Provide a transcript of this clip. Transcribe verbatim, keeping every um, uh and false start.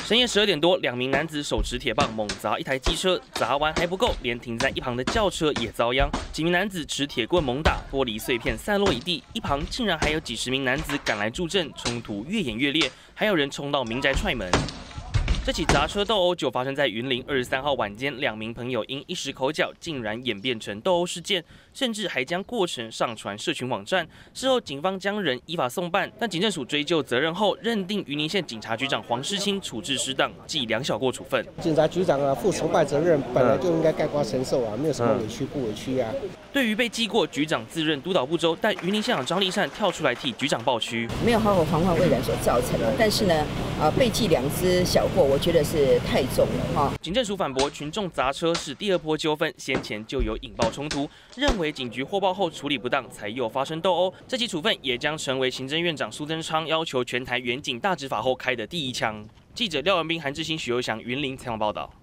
深夜十二点多，两名男子手持铁棒猛砸一台机车，砸完还不够，连停在一旁的轿车也遭殃。几名男子持铁棍猛打，玻璃碎片散落一地，一旁竟然还有几十名男子赶来助阵，冲突越演越烈，还有人冲到民宅踹门。 这起砸车斗殴就发生在云林二十三号晚间，两名朋友因一时口角，竟然演变成斗殴事件，甚至还将过程上传社群网站。事后，警方将人依法送办，但警政署追究责任后，认定云林县警察局长黄世清处置失当，记两小过处分。 警察局长啊，负崇拜责任，本来就应该概括承受啊，没有什么委屈不委屈啊。 对于被记过，局长自任督导不周，但云林县长张丽善跳出来替局长抱屈， 没有好好防患未然所造成的。但是呢，啊、呃，被记两只小过。 我觉得是太重了哈。 警政署反驳，群众砸车是第二波纠纷，先前就有引爆冲突，认为警局获报后处理不当，才又发生斗殴。这起处分也将成为行政院长苏贞昌要求全台远警大执法后开的第一枪。记者廖文斌、韩志兴、许佑翔，云林采访报道。